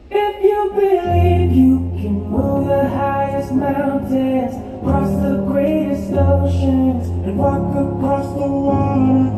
If you believe you can move the highest mountains, cross the greatest oceans, and walk across the water,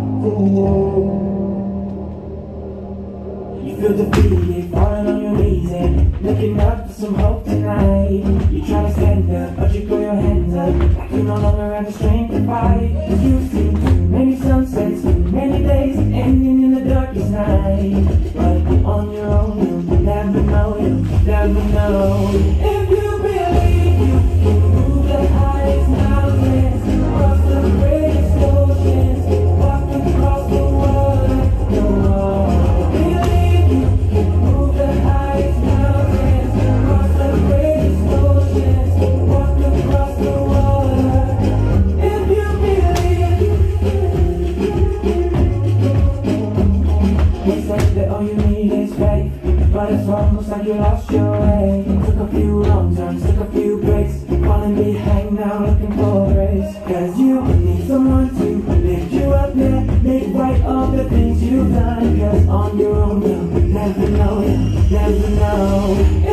you feel defeated, falling on your knees and looking up for some hope tonight. You try to stand up, but you throw your hands up like you no longer have the strength to fight. You've seen too many sunsets, too many days ending in the darkest night. But on your own, you'll never know, you'll never know. If you believe you can move the highest mountains, cross the greatest oceans, walk across the water, no one. Believe you can move the highest mountains, cross the greatest oceans, walk across the water. If you believe, they say that all you need is faith, but it's almost like you lost your way. Took a few wrong turns, took a few breaks, falling behind now looking for grace. Cause you need someone to lift you up, yeah, make right all the things you've done. Cause on your own you'll never know, you'll never know.